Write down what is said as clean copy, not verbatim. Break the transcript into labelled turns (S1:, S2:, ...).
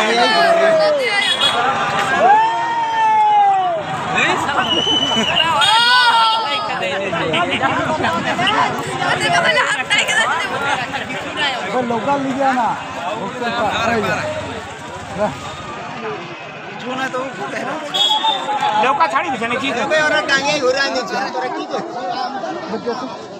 S1: local लिया ना
S2: लौका छाड़ी दिखे ना की
S3: और टांगे हो रहा है नीचे